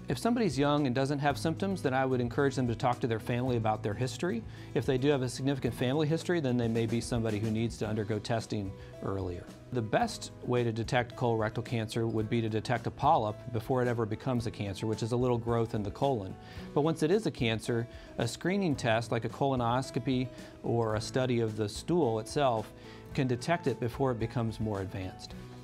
If somebody's young and doesn't have symptoms, then I would encourage them to talk to their family about their history. If they do have a significant family history, then they may be somebody who needs to undergo testing earlier. The best way to detect colorectal cancer would be to detect a polyp before it ever becomes a cancer, which is a little growth in the colon. But once it is a cancer, a screening test like a colonoscopy or a study of the stool itself can detect it before it becomes more advanced.